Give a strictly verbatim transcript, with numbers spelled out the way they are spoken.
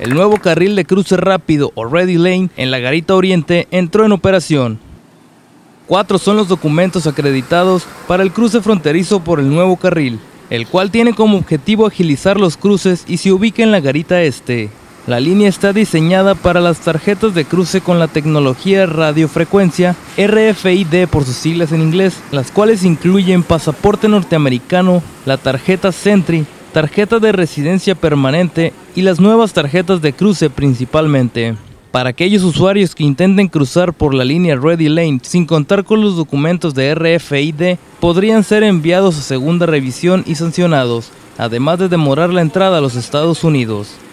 El nuevo carril de cruce rápido o Ready Lane en la Garita Oriente entró en operación. Cuatro son los documentos acreditados para el cruce fronterizo por el nuevo carril, el cual tiene como objetivo agilizar los cruces y se ubica en la Garita Este. La línea está diseñada para las tarjetas de cruce con la tecnología radiofrecuencia R F I D por sus siglas en inglés, las cuales incluyen pasaporte norteamericano, la tarjeta Sentry, tarjeta de residencia permanente y las nuevas tarjetas de cruce principalmente. Para aquellos usuarios que intenten cruzar por la línea Ready Lane sin contar con los documentos de R F I D, podrían ser enviados a segunda revisión y sancionados, además de demorar la entrada a los Estados Unidos.